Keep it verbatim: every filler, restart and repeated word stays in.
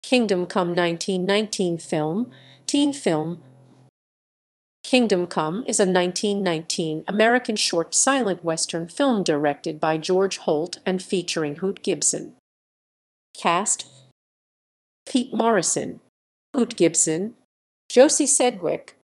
Kingdom Come nineteen nineteen film, teen film. Kingdom Come is a nineteen nineteen American short silent western film directed by George Holt and featuring Hoot Gibson. Cast: Pete Morrison, Hoot Gibson, Josie Sedgwick,